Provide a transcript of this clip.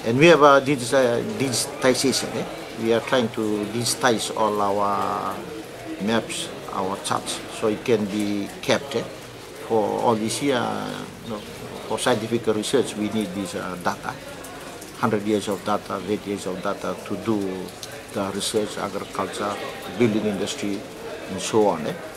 And we have a digitization. We are trying to digitize all our maps, our charts, so it can be kept. For all this year, for scientific research, we need this data, 100 years of data, 80 years of data to do the research, agriculture, building industry, and so on.